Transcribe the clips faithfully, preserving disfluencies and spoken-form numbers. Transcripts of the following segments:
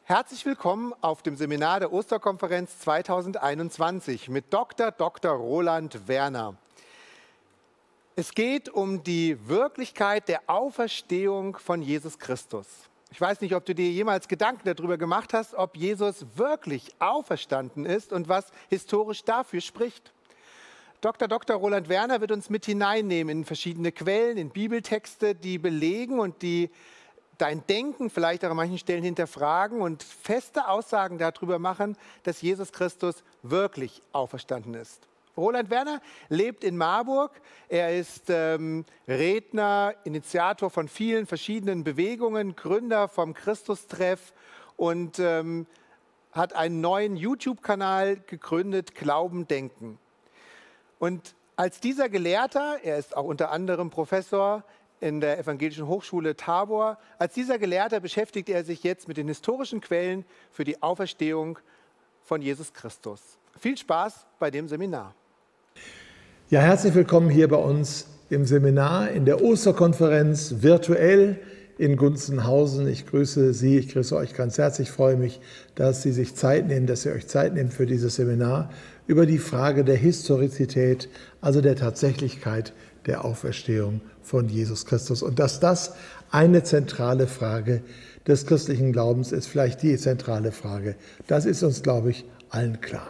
Herzlich willkommen auf dem Seminar der Osterkonferenz zweitausendeinundzwanzig mit Doktor Doktor Roland Werner. Es geht um die Wirklichkeit der Auferstehung von Jesus Christus. Ich weiß nicht, ob du dir jemals Gedanken darüber gemacht hast, ob Jesus wirklich auferstanden ist und was historisch dafür spricht. Doktor Doktor Roland Werner wird uns mit hineinnehmen in verschiedene Quellen, in Bibeltexte, die belegen und die dein Denken vielleicht auch an manchen Stellen hinterfragen und feste Aussagen darüber machen, dass Jesus Christus wirklich auferstanden ist. Roland Werner lebt in Marburg. Er ist ähm, Redner, Initiator von vielen verschiedenen Bewegungen, Gründer vom Christustreff und ähm, hat einen neuen YouTube-Kanal gegründet, Glauben, Denken. Und als dieser Gelehrter, er ist auch unter anderem Professor in der Evangelischen Hochschule Tabor, als dieser Gelehrter beschäftigt er sich jetzt mit den historischen Quellen für die Auferstehung von Jesus Christus. Viel Spaß bei dem Seminar. Ja, herzlich willkommen hier bei uns im Seminar in der Osterkonferenz virtuell in Gunzenhausen. Ich grüße Sie, ich grüße euch ganz herzlich, freue mich, dass Sie sich Zeit nehmen, dass ihr euch Zeit nehmt für dieses Seminar über die Frage der Historizität, also der Tatsächlichkeit der Auferstehung von Jesus Christus. Und dass das eine zentrale Frage des christlichen Glaubens ist, vielleicht die zentrale Frage, das ist uns, glaube ich, allen klar.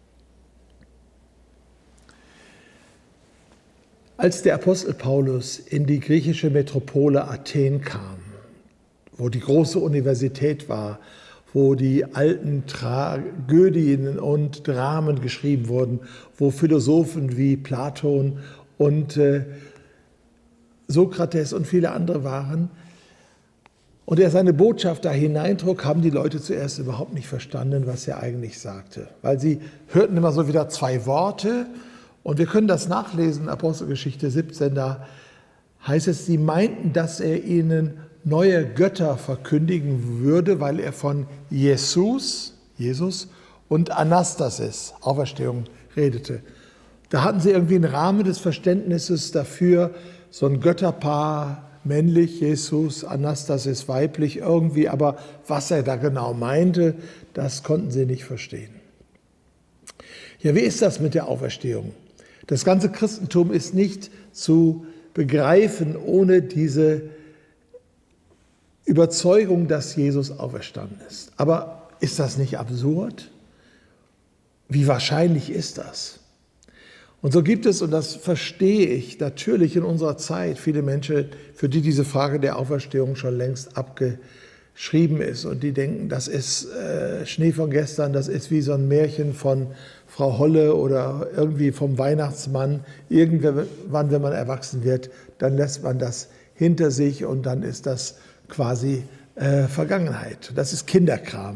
Als der Apostel Paulus in die griechische Metropole Athen kam, wo die große Universität war, wo die alten Tragödien und Dramen geschrieben wurden, wo Philosophen wie Platon und äh, Sokrates und viele andere waren, und er seine Botschaft da hineintrug, haben die Leute zuerst überhaupt nicht verstanden, was er eigentlich sagte. Weil sie hörten immer so wieder zwei Worte, und wir können das nachlesen, Apostelgeschichte siebzehn, da heißt es, sie meinten, dass er ihnen neue Götter verkündigen würde, weil er von Jesus, Jesus und Anastasis, Auferstehung, redete. Da hatten sie irgendwie einen Rahmen des Verständnisses dafür, so ein Götterpaar, männlich, Jesus, Anastasis, weiblich, irgendwie, aber was er da genau meinte, das konnten sie nicht verstehen. Ja, wie ist das mit der Auferstehung? Das ganze Christentum ist nicht zu begreifen ohne diese Überzeugung, dass Jesus auferstanden ist. Aber ist das nicht absurd? Wie wahrscheinlich ist das? Und so gibt es, und das verstehe ich natürlich in unserer Zeit, viele Menschen, für die diese Frage der Auferstehung schon längst abgeschrieben ist und die denken, das ist äh, Schnee von gestern, das ist wie so ein Märchen von Frau Holle oder irgendwie vom Weihnachtsmann. Irgendwann, wenn man erwachsen wird, dann lässt man das hinter sich und dann ist das quasi äh, Vergangenheit. Das ist Kinderkram.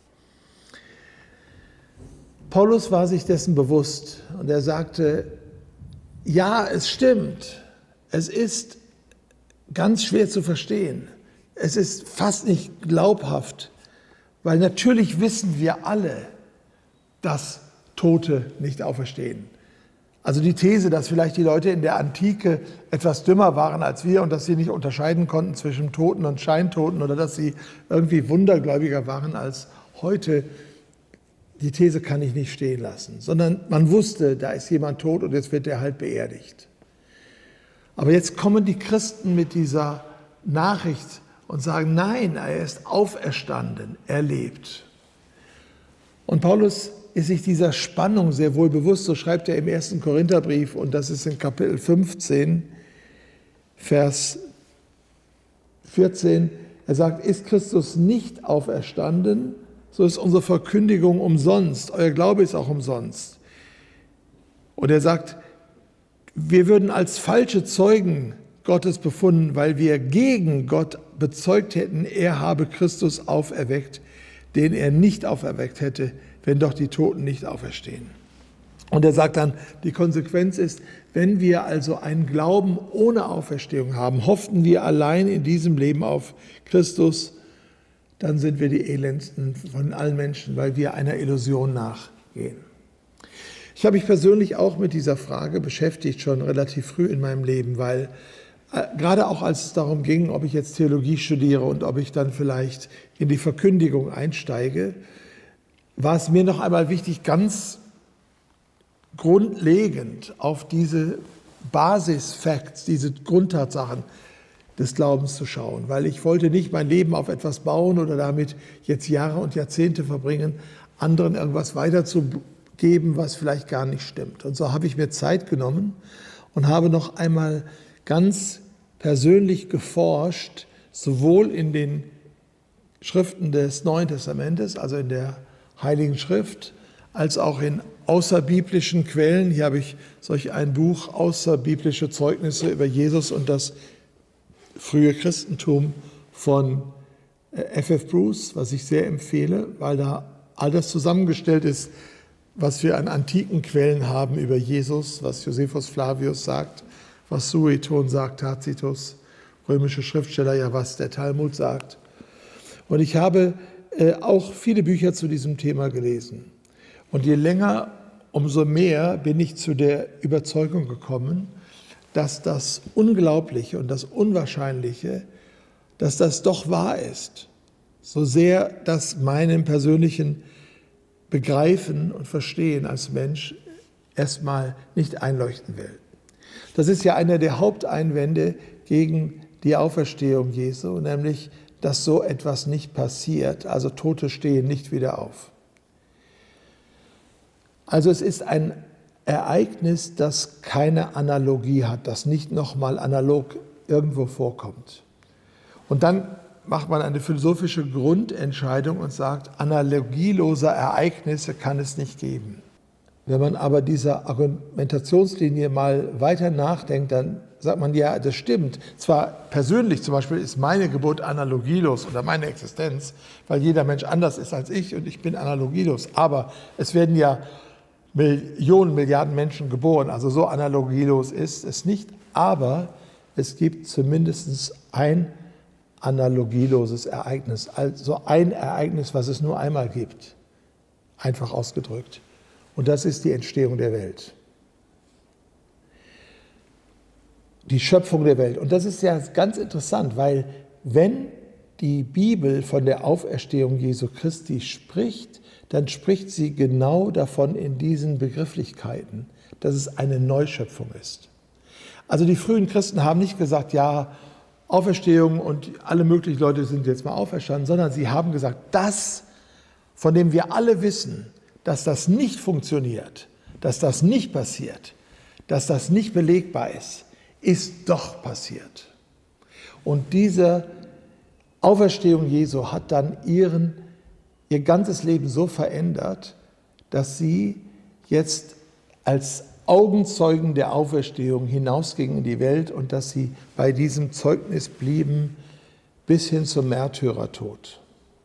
Paulus war sich dessen bewusst und er sagte, ja, es stimmt, es ist ganz schwer zu verstehen, es ist fast nicht glaubhaft, weil natürlich wissen wir alle, dass Tote nicht auferstehen. Also die These, dass vielleicht die Leute in der Antike etwas dümmer waren als wir und dass sie nicht unterscheiden konnten zwischen Toten und Scheintoten oder dass sie irgendwie wundergläubiger waren als heute, die These kann ich nicht stehen lassen, sondern man wusste, da ist jemand tot und jetzt wird er halt beerdigt. Aber jetzt kommen die Christen mit dieser Nachricht und sagen, nein, er ist auferstanden, er lebt. Und Paulus ist sich dieser Spannung sehr wohl bewusst, so schreibt er im ersten Korintherbrief, und das ist in Kapitel fünfzehn, Vers vierzehn, er sagt, ist Christus nicht auferstanden, so ist unsere Verkündigung umsonst, euer Glaube ist auch umsonst. Und er sagt, wir würden als falsche Zeugen Gottes befunden, weil wir gegen Gott bezeugt hätten, er habe Christus auferweckt, den er nicht auferweckt hätte, wenn doch die Toten nicht auferstehen. Und er sagt dann, die Konsequenz ist, wenn wir also einen Glauben ohne Auferstehung haben, hofften wir allein in diesem Leben auf Christus, dann sind wir die elendsten von allen Menschen, weil wir einer Illusion nachgehen. Ich habe mich persönlich auch mit dieser Frage beschäftigt, schon relativ früh in meinem Leben, weil Gerade auch als es darum ging, ob ich jetzt Theologie studiere und ob ich dann vielleicht in die Verkündigung einsteige, war es mir noch einmal wichtig, ganz grundlegend auf diese Basis-Facts, diese Grundtatsachen des Glaubens zu schauen, weil ich wollte nicht mein Leben auf etwas bauen oder damit jetzt Jahre und Jahrzehnte verbringen, anderen irgendwas weiterzugeben, was vielleicht gar nicht stimmt. Und so habe ich mir Zeit genommen und habe noch einmal ganz persönlich geforscht, sowohl in den Schriften des Neuen Testamentes, also in der Heiligen Schrift, als auch in außerbiblischen Quellen. Hier habe ich solch ein Buch, Außerbiblische Zeugnisse über Jesus und das frühe Christentum von F F Bruce, was ich sehr empfehle, weil da all das zusammengestellt ist, was wir an antiken Quellen haben über Jesus, was Josephus Flavius sagt, was Sueton sagt, Tacitus, römische Schriftsteller, ja, was der Talmud sagt. Und ich habe äh, auch viele Bücher zu diesem Thema gelesen. Und je länger, umso mehr bin ich zu der Überzeugung gekommen, dass das Unglaubliche und das Unwahrscheinliche, dass das doch wahr ist, so sehr das meinem persönlichen Begreifen und Verstehen als Mensch erstmal nicht einleuchten will. Das ist ja einer der Haupteinwände gegen die Auferstehung Jesu, nämlich, dass so etwas nicht passiert, also Tote stehen nicht wieder auf. Also es ist ein Ereignis, das keine Analogie hat, das nicht nochmal analog irgendwo vorkommt. Und dann macht man eine philosophische Grundentscheidung und sagt, analogieloser Ereignisse kann es nicht geben. Wenn man aber dieser Argumentationslinie mal weiter nachdenkt, dann sagt man, ja, das stimmt. Zwar persönlich zum Beispiel ist meine Geburt analogielos oder meine Existenz, weil jeder Mensch anders ist als ich und ich bin analogielos. Aber es werden ja Millionen, Milliarden Menschen geboren, also so analogielos ist es nicht. Aber es gibt zumindest ein analogieloses Ereignis, also ein Ereignis, was es nur einmal gibt, einfach ausgedrückt. Und das ist die Entstehung der Welt. Die Schöpfung der Welt. Und das ist ja ganz interessant, weil wenn die Bibel von der Auferstehung Jesu Christi spricht, dann spricht sie genau davon in diesen Begrifflichkeiten, dass es eine Neuschöpfung ist. Also die frühen Christen haben nicht gesagt, ja, Auferstehung und alle möglichen Leute sind jetzt mal auferstanden, sondern sie haben gesagt, das, von dem wir alle wissen, dass das nicht funktioniert, dass das nicht passiert, dass das nicht belegbar ist, ist doch passiert. Und diese Auferstehung Jesu hat dann ihren, ihr ganzes Leben so verändert, dass sie jetzt als Augenzeugen der Auferstehung hinausgingen in die Welt und dass sie bei diesem Zeugnis blieben bis hin zum Märtyrertod.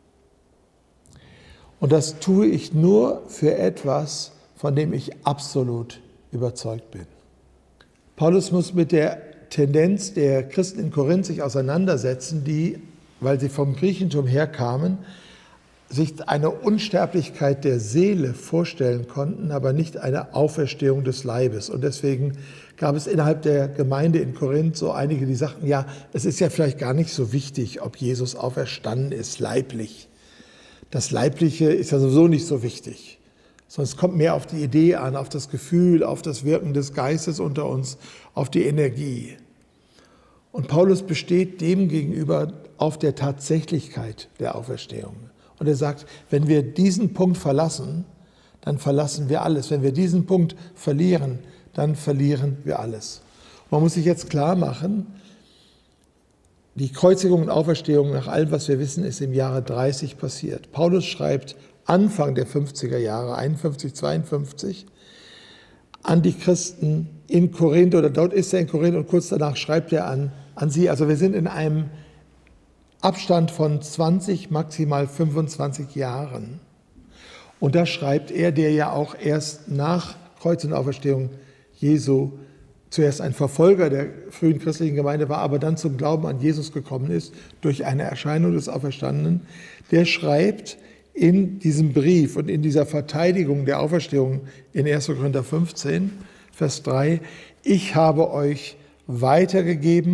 Und das tue ich nur für etwas, von dem ich absolut überzeugt bin. Paulus muss mit der Tendenz der Christen in Korinth sich auseinandersetzen, die, weil sie vom Griechentum herkamen, sich eine Unsterblichkeit der Seele vorstellen konnten, aber nicht eine Auferstehung des Leibes. Und deswegen gab es innerhalb der Gemeinde in Korinth so einige, die sagten, ja, es ist ja vielleicht gar nicht so wichtig, ob Jesus auferstanden ist, leiblich. Das Leibliche ist ja sowieso nicht so wichtig, sondern es kommt mehr auf die Idee an, auf das Gefühl, auf das Wirken des Geistes unter uns, auf die Energie. Und Paulus besteht demgegenüber auf der Tatsächlichkeit der Auferstehung. Und er sagt, wenn wir diesen Punkt verlassen, dann verlassen wir alles. Wenn wir diesen Punkt verlieren, dann verlieren wir alles. Man muss sich jetzt klar machen, die Kreuzigung und Auferstehung nach allem, was wir wissen, ist im Jahre dreißig passiert. Paulus schreibt Anfang der fünfziger Jahre, einundfünfzig, zweiundfünfzig, an die Christen in Korinth, oder dort ist er in Korinth und kurz danach schreibt er an, an sie. Also wir sind in einem Abstand von zwanzig, maximal fünfundzwanzig Jahren. Und da schreibt er, der ja auch erst nach Kreuz und Auferstehung Jesu zuerst ein Verfolger der frühen christlichen Gemeinde war, aber dann zum Glauben an Jesus gekommen ist, durch eine Erscheinung des Auferstandenen, der schreibt in diesem Brief und in dieser Verteidigung der Auferstehung in erster Korinther fünfzehn, Vers drei, ich habe euch weitergegeben,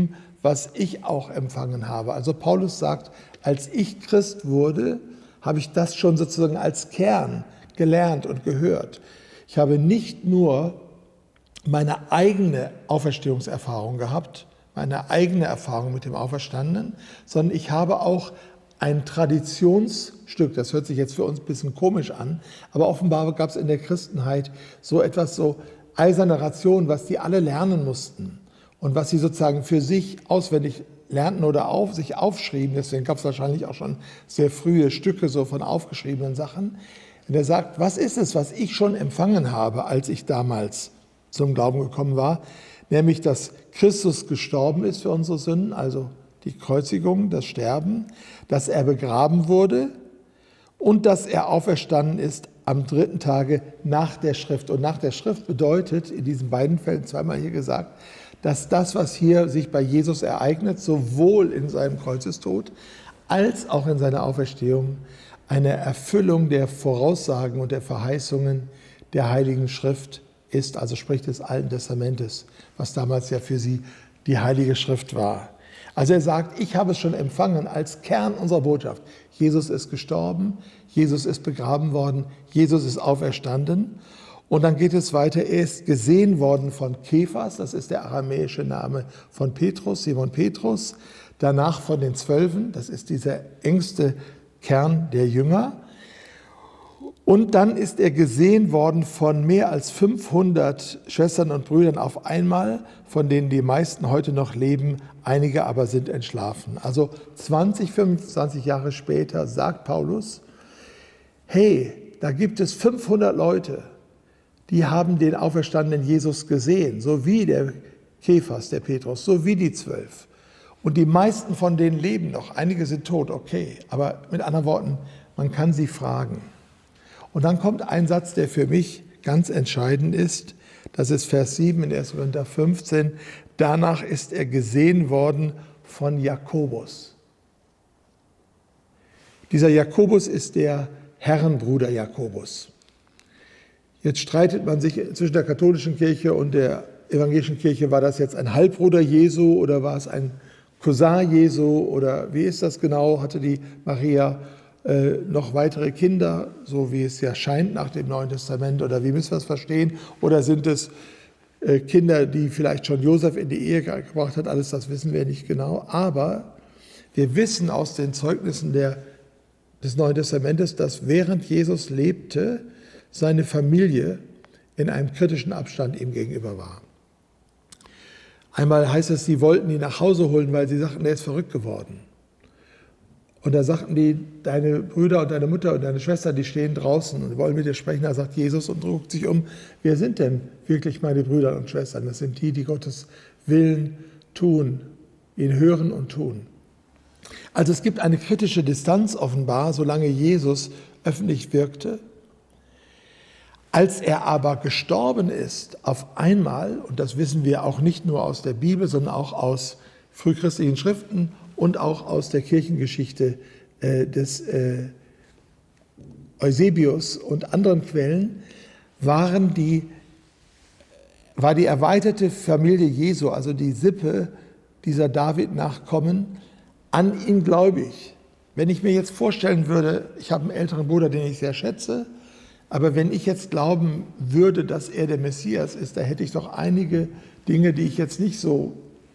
was ich auch empfangen habe. Also Paulus sagt, als ich Christ wurde, habe ich das schon sozusagen als Kern gelernt und gehört. Ich habe nicht nur meine eigene Auferstehungserfahrung gehabt, meine eigene Erfahrung mit dem Auferstandenen, sondern ich habe auch ein Traditionsstück, das hört sich jetzt für uns ein bisschen komisch an, aber offenbar gab es in der Christenheit so etwas, so eiserne Ration, was die alle lernen mussten und was sie sozusagen für sich auswendig lernten oder auf, sich aufschrieben. Deswegen gab es wahrscheinlich auch schon sehr frühe Stücke so von aufgeschriebenen Sachen. Und er sagt, was ist es, was ich schon empfangen habe, als ich damals zum Glauben gekommen war, nämlich, dass Christus gestorben ist für unsere Sünden, also die Kreuzigung, das Sterben, dass er begraben wurde und dass er auferstanden ist am dritten Tage nach der Schrift. Und nach der Schrift bedeutet, in diesen beiden Fällen zweimal hier gesagt, dass das, was hier sich bei Jesus ereignet, sowohl in seinem Kreuzestod als auch in seiner Auferstehung eine Erfüllung der Voraussagen und der Verheißungen der Heiligen Schrift ist, also sprich des Alten Testamentes, was damals ja für sie die Heilige Schrift war. Also er sagt, ich habe es schon empfangen als Kern unserer Botschaft. Jesus ist gestorben, Jesus ist begraben worden, Jesus ist auferstanden. Und dann geht es weiter, er ist gesehen worden von Kephas, das ist der aramäische Name von Petrus, Simon Petrus, danach von den Zwölfen, das ist dieser engste Kern der Jünger. Und dann ist er gesehen worden von mehr als fünfhundert Schwestern und Brüdern auf einmal, von denen die meisten heute noch leben, einige aber sind entschlafen. Also zwanzig, fünfundzwanzig Jahre später sagt Paulus, hey, da gibt es fünfhundert Leute, die haben den auferstandenen Jesus gesehen, so wie der Kephas, der Petrus, so wie die Zwölf. Und die meisten von denen leben noch, einige sind tot, okay, aber mit anderen Worten, man kann sie fragen. Und dann kommt ein Satz, der für mich ganz entscheidend ist. Das ist Vers sieben in erster Korinther fünfzehn. Danach ist er gesehen worden von Jakobus. Dieser Jakobus ist der Herrenbruder Jakobus. Jetzt streitet man sich zwischen der katholischen Kirche und der evangelischen Kirche, war das jetzt ein Halbbruder Jesu oder war es ein Cousin Jesu oder wie ist das genau? Hatte die Maria Äh, noch weitere Kinder, so wie es ja scheint nach dem Neuen Testament, oder wie müssen wir es verstehen? Oder sind es äh, Kinder, die vielleicht schon Josef in die Ehe gebracht hat? Alles das wissen wir nicht genau. Aber wir wissen aus den Zeugnissen der, des Neuen Testamentes, dass während Jesus lebte, seine Familie in einem kritischen Abstand ihm gegenüber war. Einmal heißt es, sie wollten ihn nach Hause holen, weil sie sagten, er ist verrückt geworden. Und da sagten die, deine Brüder und deine Mutter und deine Schwester, die stehen draußen und wollen mit dir sprechen. Da sagt Jesus und guckt sich um, wer sind denn wirklich meine Brüder und Schwestern? Das sind die, die Gottes Willen tun, ihn hören und tun. Also es gibt eine kritische Distanz offenbar, solange Jesus öffentlich wirkte. Als er aber gestorben ist, auf einmal, und das wissen wir auch nicht nur aus der Bibel, sondern auch aus frühchristlichen Schriften und auch aus der Kirchengeschichte äh, des äh, Eusebius und anderen Quellen, waren die, war die erweiterte Familie Jesu, also die Sippe dieser David-Nachkommen, an ihn gläubig. Wenn ich mir jetzt vorstellen würde, ich habe einen älteren Bruder, den ich sehr schätze, aber wenn ich jetzt glauben würde, dass er der Messias ist, da hätte ich doch einige Dinge, die ich jetzt nicht so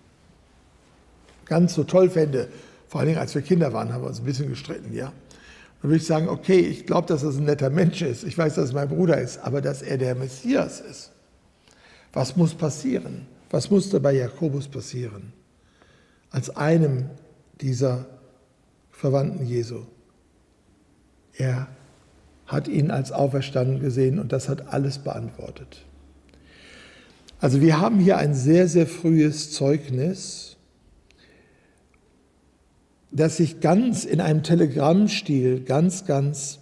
ganz so toll fände, vor allen Dingen als wir Kinder waren, haben wir uns ein bisschen gestritten, ja. Dann würde ich sagen, okay, ich glaube, dass das ein netter Mensch ist, ich weiß, dass es mein Bruder ist, aber dass er der Messias ist, was muss passieren? Was musste bei Jakobus passieren? Als einem dieser Verwandten Jesu. Er hat ihn als auferstanden gesehen und das hat alles beantwortet. Also wir haben hier ein sehr, sehr frühes Zeugnis, das sich ganz in einem Telegrammstil ganz, ganz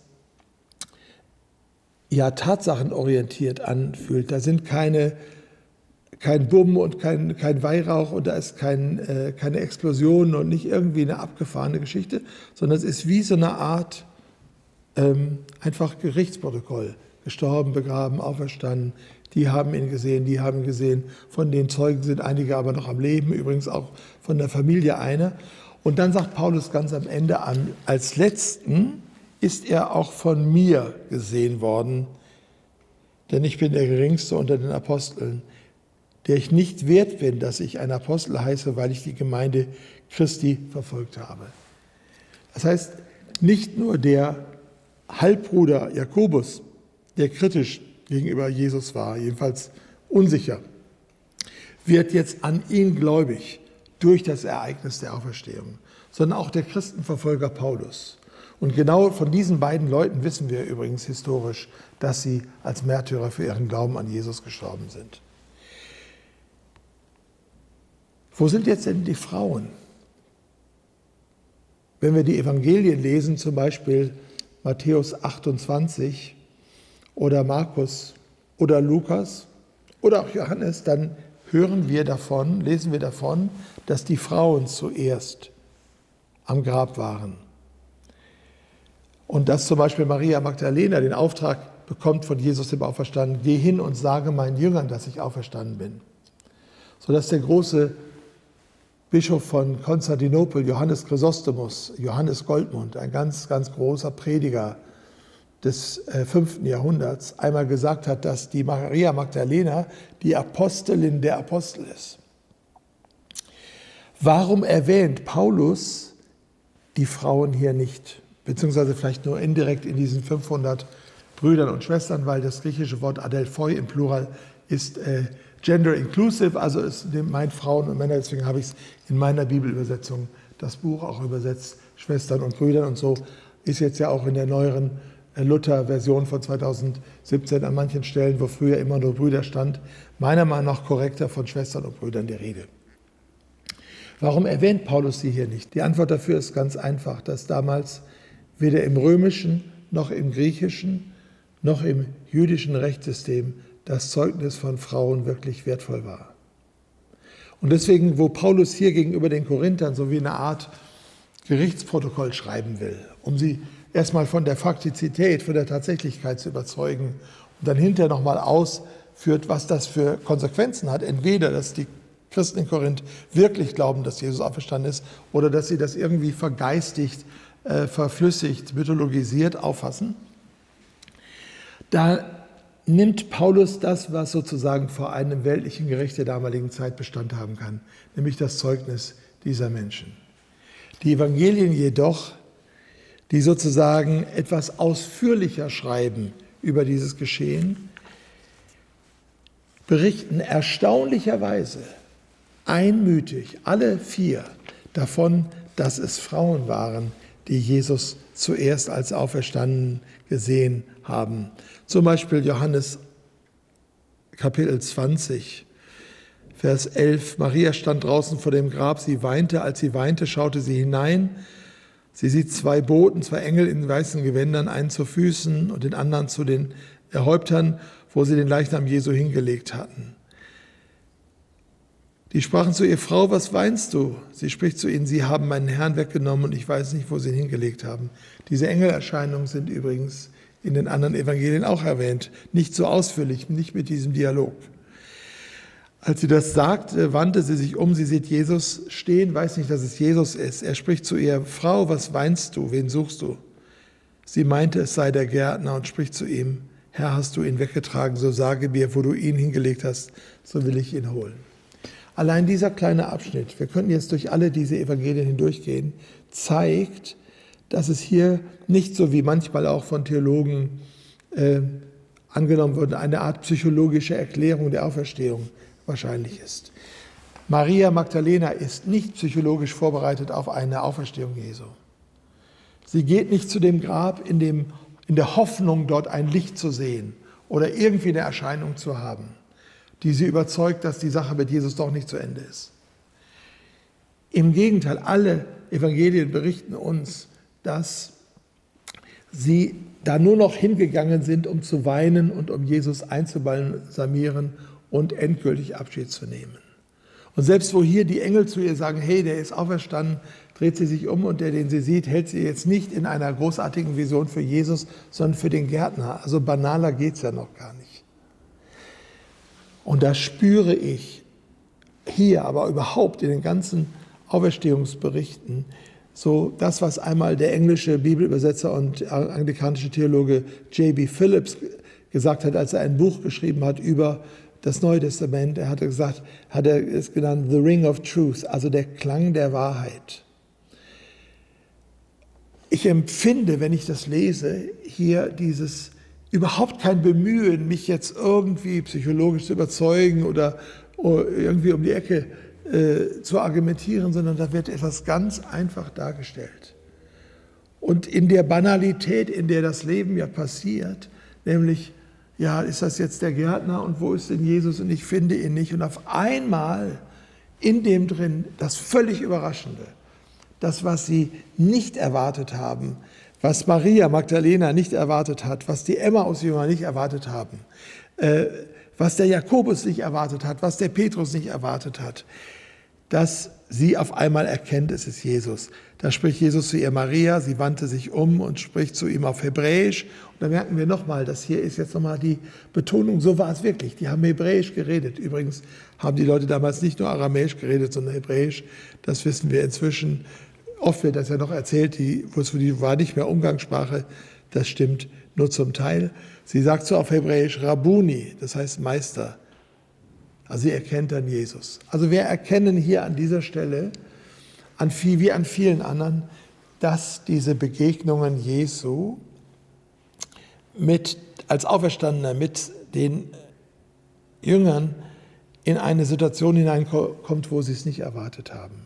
ja, tatsachenorientiert anfühlt. Da sind keine, kein Bumm und kein, kein Weihrauch und da ist kein, äh, keine Explosion und nicht irgendwie eine abgefahrene Geschichte, sondern es ist wie so eine Art ähm, einfach Gerichtsprotokoll. Gestorben, begraben, auferstanden, Die haben ihn gesehen, die haben ihn gesehen. Von den Zeugen sind einige aber noch am Leben, übrigens auch von der Familie einer. Und dann sagt Paulus ganz am Ende an, als Letzten ist er auch von mir gesehen worden, denn ich bin der Geringste unter den Aposteln, der ich nicht wert bin, dass ich ein Apostel heiße, weil ich die Gemeinde Christi verfolgt habe. Das heißt, nicht nur der Halbbruder Jakobus, der kritisch gegenüber Jesus war, jedenfalls unsicher, wird jetzt an ihn gläubig durch das Ereignis der Auferstehung, sondern auch der Christenverfolger Paulus. Und genau von diesen beiden Leuten wissen wir übrigens historisch, dass sie als Märtyrer für ihren Glauben an Jesus gestorben sind. Wo sind jetzt denn die Frauen? Wenn wir die Evangelien lesen, zum Beispiel Matthäus achtundzwanzig oder Markus oder Lukas oder auch Johannes, dann hören wir davon, lesen wir davon, dass die Frauen zuerst am Grab waren. Und dass zum Beispiel Maria Magdalena den Auftrag bekommt von Jesus dem Auferstandenen, geh hin und sage meinen Jüngern, dass ich auferstanden bin. Sodass der große Bischof von Konstantinopel, Johannes Chrysostomus, Johannes Goldmund, ein ganz, ganz großer Prediger des fünften Jahrhunderts, einmal gesagt hat, dass die Maria Magdalena die Apostelin der Apostel ist. Warum erwähnt Paulus die Frauen hier nicht, beziehungsweise vielleicht nur indirekt in diesen fünfhundert Brüdern und Schwestern, weil das griechische Wort Adelphoi im Plural ist äh, gender inclusive, also es meint Frauen und Männer, deswegen habe ich es in meiner Bibelübersetzung, das Buch auch übersetzt, Schwestern und Brüdern, und so ist jetzt ja auch in der neueren Luther-Version von zweitausendsiebzehn an manchen Stellen, wo früher immer nur Brüder stand, meiner Meinung nach korrekter von Schwestern und Brüdern die Rede. Warum erwähnt Paulus sie hier nicht? Die Antwort dafür ist ganz einfach, dass damals weder im römischen noch im griechischen noch im jüdischen Rechtssystem das Zeugnis von Frauen wirklich wertvoll war. Und deswegen, wo Paulus hier gegenüber den Korinthern so wie eine Art Gerichtsprotokoll schreiben will, um sie erstmal von der Faktizität, von der Tatsächlichkeit zu überzeugen und dann hinterher nochmal ausführt, was das für Konsequenzen hat. Entweder, dass die Christen in Korinth wirklich glauben, dass Jesus auferstanden ist, oder dass sie das irgendwie vergeistigt, äh, verflüssigt, mythologisiert auffassen. Da nimmt Paulus das, was sozusagen vor einem weltlichen Gericht der damaligen Zeit Bestand haben kann, nämlich das Zeugnis dieser Menschen. Die Evangelien jedoch, die sozusagen etwas ausführlicher schreiben über dieses Geschehen, berichten erstaunlicherweise einmütig, alle vier, davon, dass es Frauen waren, die Jesus zuerst als auferstanden gesehen haben. Zum Beispiel Johannes Kapitel zwanzig, Vers elf. Maria stand draußen vor dem Grab, sie weinte. Als sie weinte, schaute sie hinein. Sie sieht zwei Boten, zwei Engel in weißen Gewändern, einen zu Füßen und den anderen zu den Häuptern, wo sie den Leichnam Jesu hingelegt hatten. Die sprachen zu ihr: Frau, was weinst du? Sie spricht zu ihnen: Sie haben meinen Herrn weggenommen und ich weiß nicht, wo sie ihn hingelegt haben. Diese Engelerscheinungen sind übrigens in den anderen Evangelien auch erwähnt, nicht so ausführlich, nicht mit diesem Dialog. Als sie das sagte, wandte sie sich um, sie sieht Jesus stehen, weiß nicht, dass es Jesus ist. Er spricht zu ihr: Frau, was weinst du? Wen suchst du? Sie meinte, es sei der Gärtner, und spricht zu ihm: Herr, hast du ihn weggetragen, so sage mir, wo du ihn hingelegt hast, so will ich ihn holen. Allein dieser kleine Abschnitt, wir könnten jetzt durch alle diese Evangelien hindurchgehen, zeigt, dass es hier nicht so wie manchmal auch von Theologen äh, angenommen wurde, eine Art psychologische Erklärung der Auferstehung wahrscheinlich ist. Maria Magdalena ist nicht psychologisch vorbereitet auf eine Auferstehung Jesu. Sie geht nicht zu dem Grab in, dem, in der Hoffnung, dort ein Licht zu sehen oder irgendwie eine Erscheinung zu haben, die sie überzeugt, dass die Sache mit Jesus doch nicht zu Ende ist. Im Gegenteil, alle Evangelien berichten uns, dass sie da nur noch hingegangen sind, um zu weinen und um Jesus einzubalsamieren und endgültig Abschied zu nehmen. Und selbst wo hier die Engel zu ihr sagen: Hey, der ist auferstanden, dreht sie sich um und der, den sie sieht, hält sie jetzt nicht in einer großartigen Vision für Jesus, sondern für den Gärtner. Also banaler geht es ja noch gar nicht. Und da spüre ich hier, aber überhaupt in den ganzen Auferstehungsberichten, so das, was einmal der englische Bibelübersetzer und anglikanische Theologe J B Phillips gesagt hat, als er ein Buch geschrieben hat über das Neue Testament. Er hatte gesagt, hat er es genannt, The Ring of Truth, also der Klang der Wahrheit. Ich empfinde, wenn ich das lese, hier dieses überhaupt kein Bemühen, mich jetzt irgendwie psychologisch zu überzeugen oder irgendwie um die Ecke äh, zu argumentieren, sondern da wird etwas ganz einfach dargestellt. Und in der Banalität, in der das Leben ja passiert, nämlich, ja, ist das jetzt der Gärtner und wo ist denn Jesus und ich finde ihn nicht. Und auf einmal in dem drin das völlig Überraschende, das, was sie nicht erwartet haben, was Maria Magdalena nicht erwartet hat, was die Emmaus-Jünger nicht erwartet haben, äh, was der Jakobus nicht erwartet hat, was der Petrus nicht erwartet hat, dass sie auf einmal erkennt, es ist Jesus. Da spricht Jesus zu ihr Maria, sie wandte sich um und spricht zu ihm auf Hebräisch. Und da merken wir nochmal, das hier ist jetzt nochmal die Betonung, so war es wirklich. Die haben Hebräisch geredet. Übrigens haben die Leute damals nicht nur Aramäisch geredet, sondern Hebräisch. Das wissen wir inzwischen. Oft wird das ja noch erzählt, die, die war nicht mehr Umgangssprache. Das stimmt nur zum Teil. Sie sagt so auf Hebräisch Rabuni, das heißt Meister. Also sie erkennt dann Jesus. Also wir erkennen hier an dieser Stelle, an viel, wie an vielen anderen, dass diese Begegnungen Jesu mit, als Auferstandener mit den Jüngern in eine Situation hineinkommt, wo sie es nicht erwartet haben.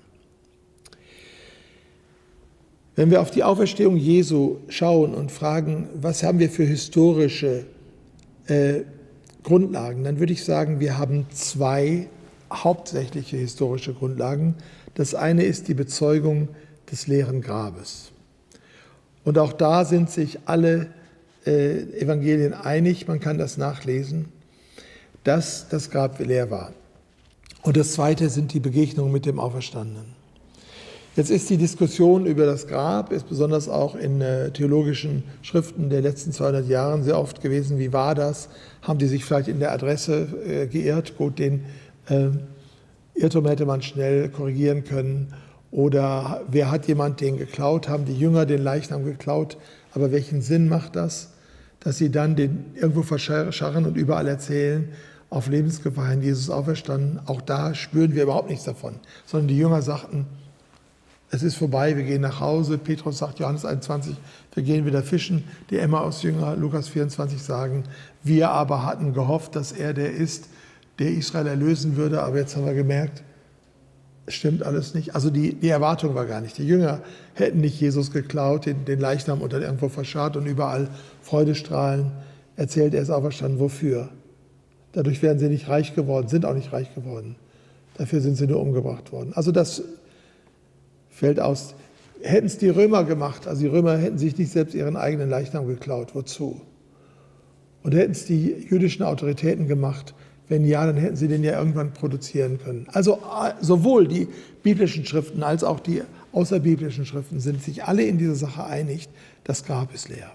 Wenn wir auf die Auferstehung Jesu schauen und fragen, was haben wir für historische äh, Grundlagen, dann würde ich sagen, wir haben zwei hauptsächliche historische Grundlagen. Das eine ist die Bezeugung des leeren Grabes. Und auch da sind sich alle äh, Evangelien einig, man kann das nachlesen, dass das Grab leer war. Und das zweite sind die Begegnungen mit dem Auferstandenen. Jetzt ist die Diskussion über das Grab, ist besonders auch in äh, theologischen Schriften der letzten zweihundert Jahre sehr oft gewesen. Wie war das? Haben die sich vielleicht in der Adresse äh, geirrt? Gut, den äh, Irrtum hätte man schnell korrigieren können. Oder wer hat jemand den geklaut? Haben die Jünger den Leichnam geklaut? Aber welchen Sinn macht das, dass sie dann den irgendwo verscharren und überall erzählen, auf Lebensgefahr hin Jesus auferstanden? Auch da spüren wir überhaupt nichts davon. Sondern die Jünger sagten, es ist vorbei, wir gehen nach Hause. Petrus sagt, Johannes einundzwanzig, wir gehen wieder fischen. Die Emmaus-Jünger, Lukas vierundzwanzig, sagen, wir aber hatten gehofft, dass er der ist, der Israel erlösen würde. Aber jetzt haben wir gemerkt, es stimmt alles nicht. Also die, die Erwartung war gar nicht. Die Jünger hätten nicht Jesus geklaut, den, den Leichnam und dann irgendwo verscharrt und überall Freudestrahlen erzählt, er ist auferstanden. Wofür? Dadurch wären sie nicht reich geworden, sind auch nicht reich geworden. Dafür sind sie nur umgebracht worden. Also das fällt aus. Hätten es die Römer gemacht, also die Römer hätten sich nicht selbst ihren eigenen Leichnam geklaut, wozu? Und hätten es die jüdischen Autoritäten gemacht, wenn ja, dann hätten sie den ja irgendwann produzieren können. Also sowohl die biblischen Schriften als auch die außerbiblischen Schriften sind sich alle in dieser Sache einig, das Grab ist leer.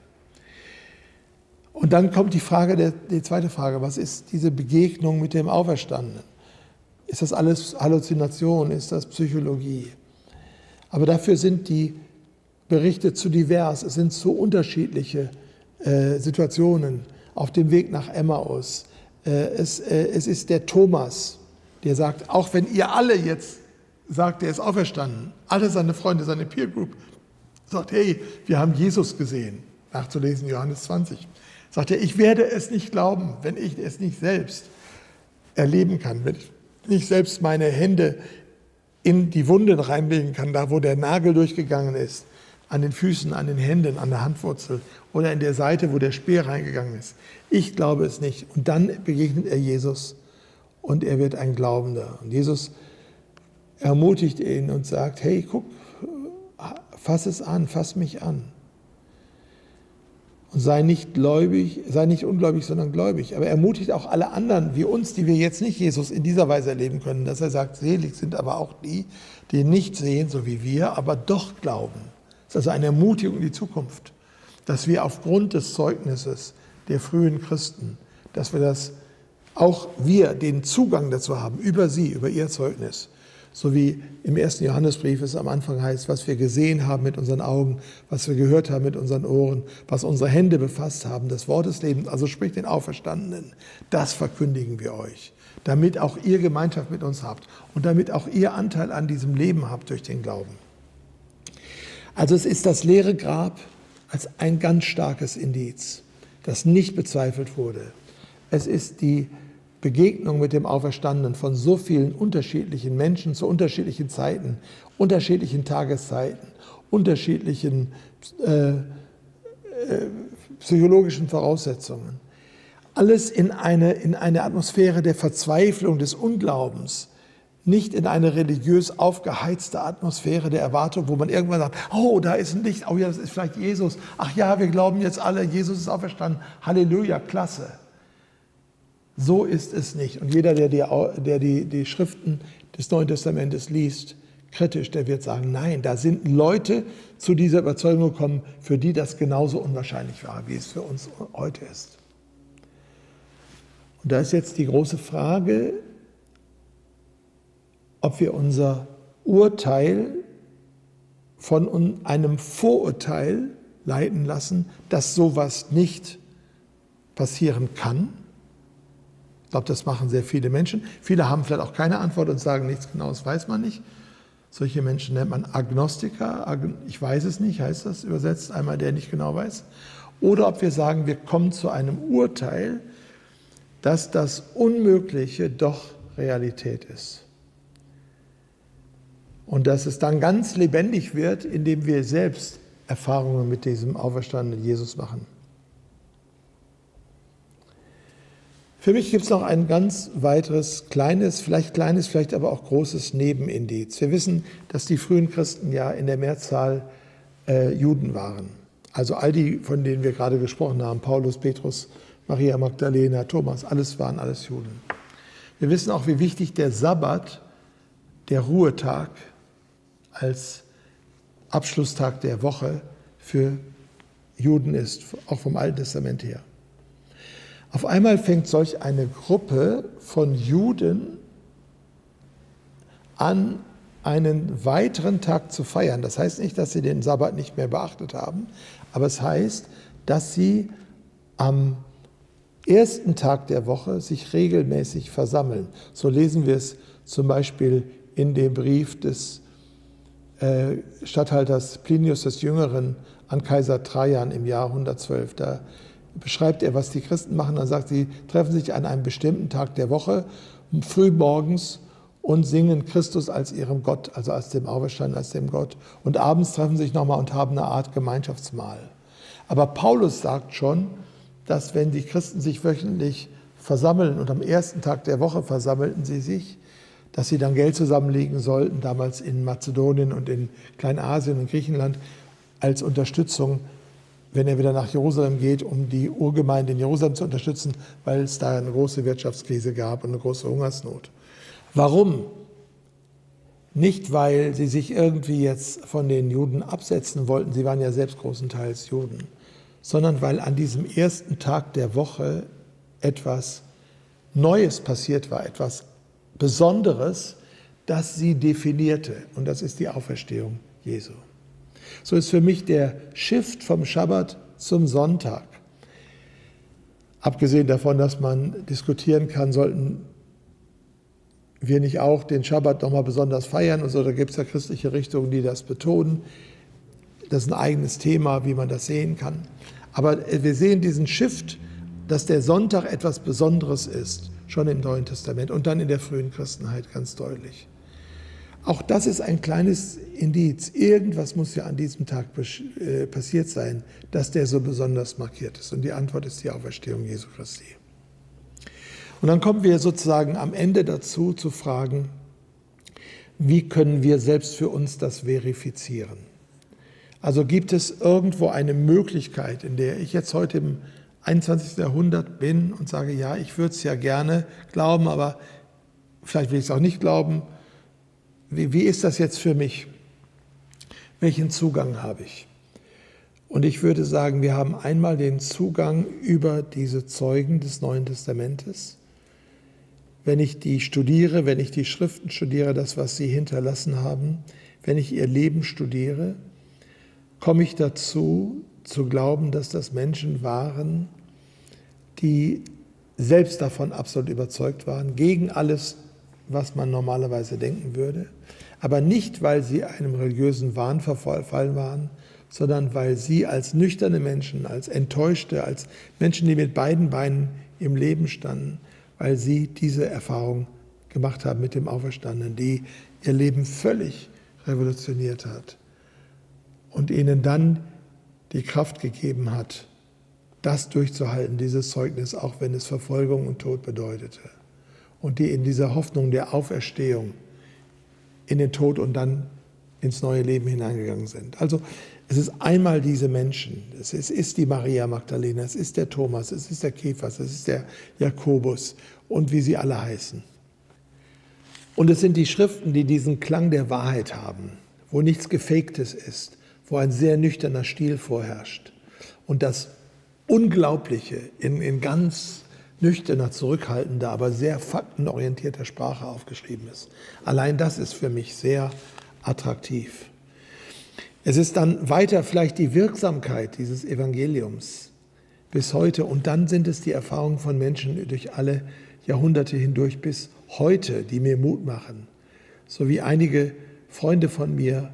Und dann kommt die Frage, der, die zweite Frage, was ist diese Begegnung mit dem Auferstandenen? Ist das alles Halluzination? Ist das Psychologie? Aber dafür sind die Berichte zu divers, es sind zu unterschiedliche äh, Situationen auf dem Weg nach Emmaus. Äh, es, äh, es ist der Thomas, der sagt, auch wenn ihr alle jetzt sagt, er ist auferstanden, alle seine Freunde, seine Peer Group, sagt, hey, wir haben Jesus gesehen, nachzulesen Johannes zwanzig, sagt er, ich werde es nicht glauben, wenn ich es nicht selbst erleben kann, wenn ich nicht selbst meine Hände in die Wunden reinlegen kann, da wo der Nagel durchgegangen ist, an den Füßen, an den Händen, an der Handwurzel oder in der Seite, wo der Speer reingegangen ist. Ich glaube es nicht. Und dann begegnet er Jesus und er wird ein Glaubender. Und Jesus ermutigt ihn und sagt, hey, guck, fass es an, fass mich an. Und sei nicht gläubig, sei nicht ungläubig, sondern gläubig. Aber er ermutigt auch alle anderen wie uns, die wir jetzt nicht Jesus in dieser Weise erleben können, dass er sagt, selig sind aber auch die, die nicht sehen, so wie wir, aber doch glauben. Das ist also eine Ermutigung in die Zukunft, dass wir aufgrund des Zeugnisses der frühen Christen, dass wir das auch wir den Zugang dazu haben, über sie, über ihr Zeugnis. So wie im ersten Johannesbrief es am Anfang heißt, was wir gesehen haben mit unseren Augen, was wir gehört haben mit unseren Ohren, was unsere Hände befasst haben, das Wort des Lebens, also sprich den Auferstandenen, das verkündigen wir euch, damit auch ihr Gemeinschaft mit uns habt und damit auch ihr Anteil an diesem Leben habt durch den Glauben. Also es ist das leere Grab als ein ganz starkes Indiz, das nicht bezweifelt wurde. Es ist die Begegnung mit dem Auferstandenen von so vielen unterschiedlichen Menschen zu unterschiedlichen Zeiten, unterschiedlichen Tageszeiten, unterschiedlichen äh, äh, psychologischen Voraussetzungen. Alles in eine, in eine Atmosphäre der Verzweiflung, des Unglaubens, nicht in eine religiös aufgeheizte Atmosphäre der Erwartung, wo man irgendwann sagt, oh, da ist ein Licht, oh ja, das ist vielleicht Jesus. Ach ja, wir glauben jetzt alle, Jesus ist auferstanden. Halleluja, klasse. So ist es nicht. Und jeder, der die, der die, die Schriften des Neuen Testamentes liest, kritisch, der wird sagen, nein, da sind Leute zu dieser Überzeugung gekommen, für die das genauso unwahrscheinlich war, wie es für uns heute ist. Und da ist jetzt die große Frage, ob wir unser Urteil von einem Vorurteil leiten lassen, dass sowas nicht passieren kann. Ich glaube, das machen sehr viele Menschen. Viele haben vielleicht auch keine Antwort und sagen, nichts Genaues weiß man nicht. Solche Menschen nennt man Agnostiker. Ich weiß es nicht, heißt das übersetzt, einmal der nicht genau weiß. Oder ob wir sagen, wir kommen zu einem Urteil, dass das Unmögliche doch Realität ist. Und dass es dann ganz lebendig wird, indem wir selbst Erfahrungen mit diesem auferstandenen Jesus machen. Für mich gibt es noch ein ganz weiteres, kleines, vielleicht kleines, vielleicht aber auch großes Nebenindiz. Wir wissen, dass die frühen Christen ja in der Mehrzahl äh, Juden waren. Also all die, von denen wir gerade gesprochen haben, Paulus, Petrus, Maria Magdalena, Thomas, alles waren alles Juden. Wir wissen auch, wie wichtig der Sabbat, der Ruhetag, als Abschlusstag der Woche für Juden ist, auch vom Alten Testament her. Auf einmal fängt solch eine Gruppe von Juden an, einen weiteren Tag zu feiern. Das heißt nicht, dass sie den Sabbat nicht mehr beachtet haben, aber es heißt, dass sie am ersten Tag der Woche sich regelmäßig versammeln. So lesen wir es zum Beispiel in dem Brief des äh, Statthalters Plinius des Jüngeren an Kaiser Trajan im Jahr hundertzwölf. Da beschreibt er, was die Christen machen. Dann sagt, sie treffen sich an einem bestimmten Tag der Woche, früh morgens, und singen Christus als ihrem Gott, also als dem Auferstandenen, als dem Gott. Und abends treffen sie sich nochmal und haben eine Art Gemeinschaftsmahl. Aber Paulus sagt schon, dass wenn die Christen sich wöchentlich versammeln und am ersten Tag der Woche versammelten sie sich, dass sie dann Geld zusammenlegen sollten, damals in Mazedonien und in Kleinasien und Griechenland, als Unterstützung, wenn er wieder nach Jerusalem geht, um die Urgemeinde in Jerusalem zu unterstützen, weil es da eine große Wirtschaftskrise gab und eine große Hungersnot. Warum? Nicht, weil sie sich irgendwie jetzt von den Juden absetzen wollten, sie waren ja selbst großenteils Juden, sondern weil an diesem ersten Tag der Woche etwas Neues passiert war, etwas Besonderes, das sie definierte. Und das ist die Auferstehung Jesu. So ist für mich der Shift vom Schabbat zum Sonntag. Abgesehen davon, dass man diskutieren kann, sollten wir nicht auch den Schabbat nochmal besonders feiern und so, da gibt es ja christliche Richtungen, die das betonen. Das ist ein eigenes Thema, wie man das sehen kann. Aber wir sehen diesen Shift, dass der Sonntag etwas Besonderes ist, schon im Neuen Testament und dann in der frühen Christenheit ganz deutlich. Auch das ist ein kleines Indiz. Irgendwas muss ja an diesem Tag passiert sein, dass der so besonders markiert ist. Und die Antwort ist die Auferstehung Jesu Christi. Und dann kommen wir sozusagen am Ende dazu, zu fragen, wie können wir selbst für uns das verifizieren? Also gibt es irgendwo eine Möglichkeit, in der ich jetzt heute im einundzwanzigsten Jahrhundert bin und sage, ja, ich würde es ja gerne glauben, aber vielleicht will ich es auch nicht glauben. Wie, wie ist das jetzt für mich? Welchen Zugang habe ich? Und ich würde sagen, wir haben einmal den Zugang über diese Zeugen des Neuen Testamentes, wenn ich die studiere, wenn ich die Schriften studiere, das, was sie hinterlassen haben, wenn ich ihr Leben studiere, komme ich dazu, zu glauben, dass das Menschen waren, die selbst davon absolut überzeugt waren, gegen alles, was man normalerweise denken würde, aber nicht, weil sie einem religiösen Wahn verfallen waren, sondern weil sie als nüchterne Menschen, als Enttäuschte, als Menschen, die mit beiden Beinen im Leben standen, weil sie diese Erfahrung gemacht haben mit dem Auferstandenen, die ihr Leben völlig revolutioniert hat und ihnen dann die Kraft gegeben hat, das durchzuhalten, dieses Zeugnis, auch wenn es Verfolgung und Tod bedeutete. Und die in dieser Hoffnung der Auferstehung in den Tod und dann ins neue Leben hineingegangen sind. Also es ist einmal diese Menschen, es ist, es ist die Maria Magdalena, es ist der Thomas, es ist der Kephas, es ist der Jakobus und wie sie alle heißen. Und es sind die Schriften, die diesen Klang der Wahrheit haben, wo nichts Gefaktes ist, wo ein sehr nüchterner Stil vorherrscht und das Unglaubliche in, in ganz nüchterner, zurückhaltender, aber sehr faktenorientierter Sprache aufgeschrieben ist. Allein das ist für mich sehr attraktiv. Es ist dann weiter vielleicht die Wirksamkeit dieses Evangeliums bis heute und dann sind es die Erfahrungen von Menschen durch alle Jahrhunderte hindurch bis heute, die mir Mut machen. So wie einige Freunde von mir,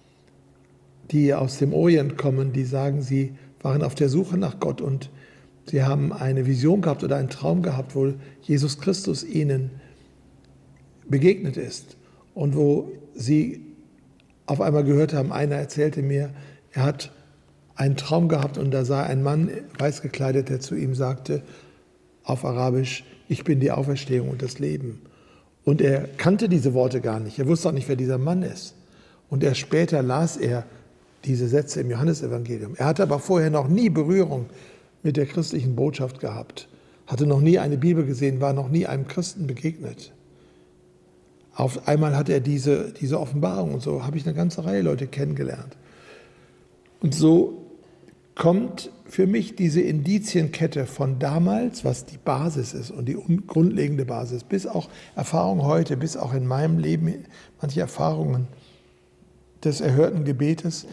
die aus dem Orient kommen, die sagen, sie waren auf der Suche nach Gott und sie haben eine Vision gehabt oder einen Traum gehabt, wo Jesus Christus ihnen begegnet ist und wo sie auf einmal gehört haben, einer erzählte mir, er hat einen Traum gehabt und da sah ein Mann, weiß gekleidet, der zu ihm sagte, auf Arabisch, ich bin die Auferstehung und das Leben. Und er kannte diese Worte gar nicht, er wusste auch nicht, wer dieser Mann ist. Und erst später las er diese Sätze im Johannesevangelium. Er hatte aber vorher noch nie Berührung mit der christlichen Botschaft gehabt, hatte noch nie eine Bibel gesehen, war noch nie einem Christen begegnet. Auf einmal hat er diese, diese Offenbarung und so habe ich eine ganze Reihe Leute kennengelernt. Und so kommt für mich diese Indizienkette von damals, was die Basis ist und die grundlegende Basis, bis auch Erfahrung heute, bis auch in meinem Leben, manche Erfahrungen des erhörten Gebetes,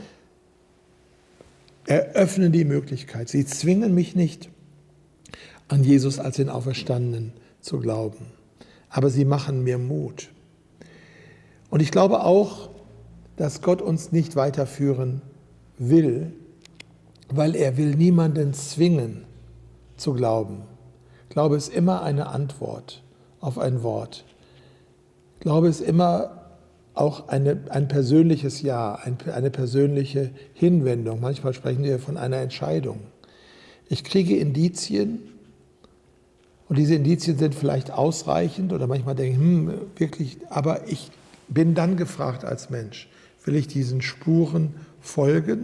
eröffnen die Möglichkeit. Sie zwingen mich nicht, an Jesus als den Auferstandenen zu glauben, aber sie machen mir Mut. Und ich glaube auch, dass Gott uns nicht weiterführen will, weil er will niemanden zwingen zu glauben. Glaube ist immer eine Antwort auf ein Wort. Glaube ist immer auch eine, ein persönliches Ja, ein, eine persönliche Hinwendung. Manchmal sprechen wir von einer Entscheidung. Ich kriege Indizien und diese Indizien sind vielleicht ausreichend oder manchmal denke ich, hm, wirklich, aber ich bin dann gefragt als Mensch, will ich diesen Spuren folgen?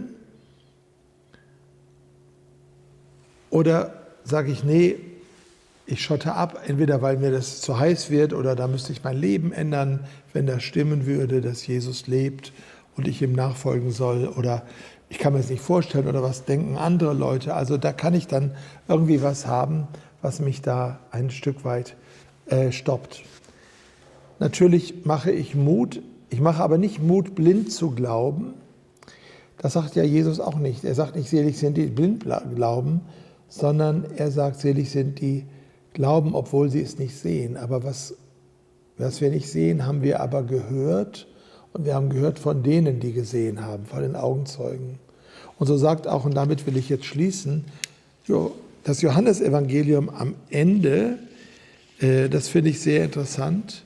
Oder sage ich, nee, ich schotte ab, entweder weil mir das zu heiß wird oder da müsste ich mein Leben ändern, wenn das stimmen würde, dass Jesus lebt und ich ihm nachfolgen soll. Oder ich kann mir das nicht vorstellen oder was denken andere Leute. Also da kann ich dann irgendwie was haben, was mich da ein Stück weit äh, stoppt. Natürlich mache ich Mut, ich mache aber nicht Mut, blind zu glauben. Das sagt ja Jesus auch nicht. Er sagt nicht, selig sind die blind glauben, sondern er sagt, selig sind die glauben, obwohl sie es nicht sehen. Aber was, was wir nicht sehen, haben wir aber gehört. Und wir haben gehört von denen, die gesehen haben, von den Augenzeugen. Und so sagt auch, und damit will ich jetzt schließen, das Johannesevangelium am Ende, das finde ich sehr interessant.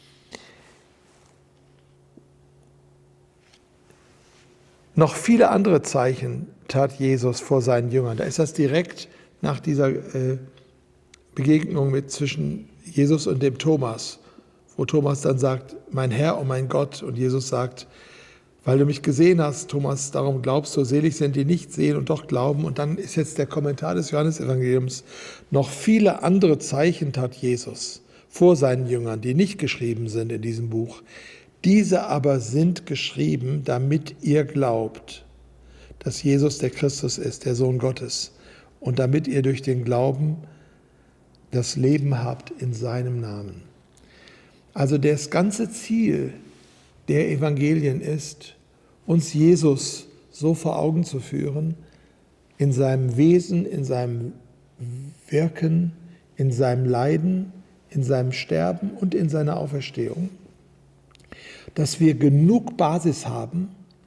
Noch viele andere Zeichen tat Jesus vor seinen Jüngern. Da ist das direkt nach dieser äh, Begegnung mit zwischen Jesus und dem Thomas, wo Thomas dann sagt, mein Herr und mein Gott. Und Jesus sagt, weil du mich gesehen hast, Thomas, darum glaubst du, selig sind die nicht sehen und doch glauben. Und dann ist jetzt der Kommentar des Johannesevangeliums, noch viele andere Zeichen tat Jesus vor seinen Jüngern, die nicht geschrieben sind in diesem Buch. Diese aber sind geschrieben, damit ihr glaubt, dass Jesus der Christus ist, der Sohn Gottes, und damit ihr durch den Glauben das Leben habt in seinem Namen. Also das ganze Ziel der Evangelien ist, uns Jesus so vor Augen zu führen, in seinem Wesen, in seinem Wirken, in seinem Leiden, in seinem Sterben und in seiner Auferstehung, dass wir genug Basis haben,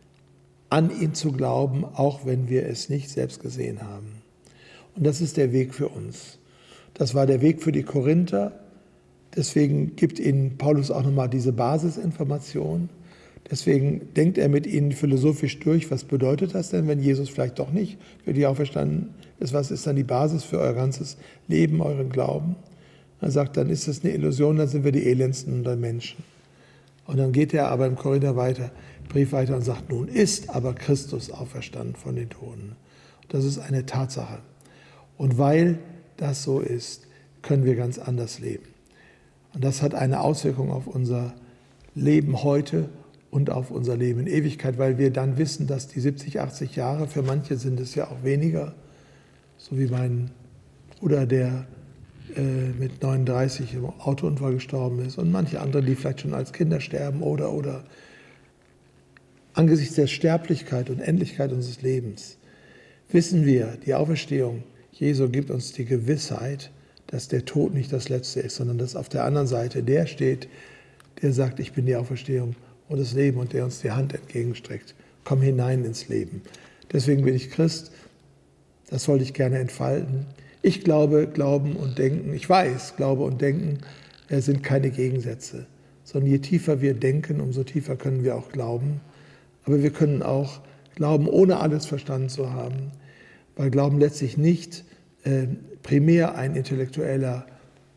an ihn zu glauben, auch wenn wir es nicht selbst gesehen haben. Und das ist der Weg für uns. Das war der Weg für die Korinther. Deswegen gibt ihnen Paulus auch nochmal diese Basisinformation. Deswegen denkt er mit ihnen philosophisch durch, was bedeutet das denn, wenn Jesus vielleicht doch nicht für die auferstanden ist? Was ist dann die Basis für euer ganzes Leben, euren Glauben? Er sagt, dann ist das eine Illusion, dann sind wir die elendsten unter Menschen. Und dann geht er aber im Korinther weiter, Brief weiter und sagt, nun ist aber Christus auferstanden von den Toten. Das ist eine Tatsache. Und weil das so ist, können wir ganz anders leben. Und das hat eine Auswirkung auf unser Leben heute und auf unser Leben in Ewigkeit, weil wir dann wissen, dass die siebzig, achtzig Jahre, für manche sind es ja auch weniger, so wie mein Bruder, der äh, mit neununddreißig im Autounfall gestorben ist und manche andere, die vielleicht schon als Kinder sterben oder, oder angesichts der Sterblichkeit und Endlichkeit unseres Lebens, wissen wir, die Auferstehung Jesu gibt uns die Gewissheit, dass der Tod nicht das Letzte ist, sondern dass auf der anderen Seite der steht, der sagt, ich bin die Auferstehung und das Leben und der uns die Hand entgegenstreckt. Komm hinein ins Leben. Deswegen bin ich Christ. Das wollte ich gerne entfalten. Ich glaube, Glauben und Denken, ich weiß, Glaube und Denken sind keine Gegensätze, sondern je tiefer wir denken, umso tiefer können wir auch glauben. Aber wir können auch glauben, ohne alles verstanden zu haben, weil Glauben letztlich nicht äh, primär ein intellektueller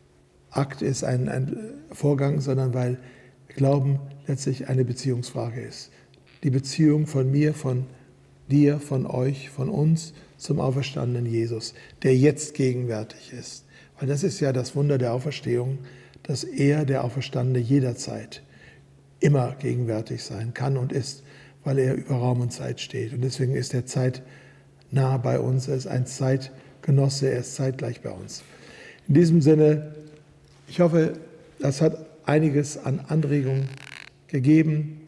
Akt ist, ein, ein Vorgang, sondern weil Glauben letztlich eine Beziehungsfrage ist. Die Beziehung von mir, von dir, von euch, von uns zum auferstandenen Jesus, der jetzt gegenwärtig ist. Weil das ist ja das Wunder der Auferstehung, dass er, der Auferstandene, jederzeit immer gegenwärtig sein kann und ist, weil er über Raum und Zeit steht. Und deswegen ist er zeitnah bei uns, er ist ein Zeitgenosse, er ist zeitgleich bei uns. In diesem Sinne, ich hoffe, das hat einiges an Anregungen gegeben,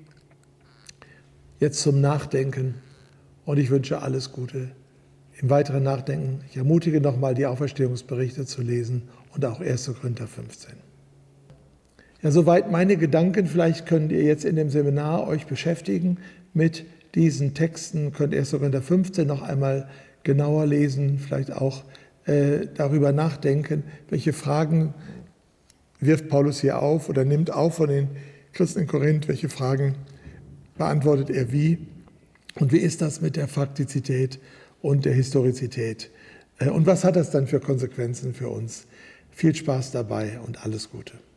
jetzt zum Nachdenken, und ich wünsche alles Gute im weiteren Nachdenken. Ich ermutige nochmal, die Auferstehungsberichte zu lesen und auch erster Korinther fünfzehn. Ja, soweit meine Gedanken. Vielleicht könnt ihr jetzt in dem Seminar euch beschäftigen mit diesen Texten, könnt erster Korinther fünfzehn noch einmal genauer lesen, vielleicht auch äh, darüber nachdenken, welche Fragen wirft Paulus hier auf oder nimmt auf von den Christen in Korinth, welche Fragen beantwortet er wie und wie ist das mit der Faktizität und der Historizität und was hat das dann für Konsequenzen für uns? Viel Spaß dabei und alles Gute.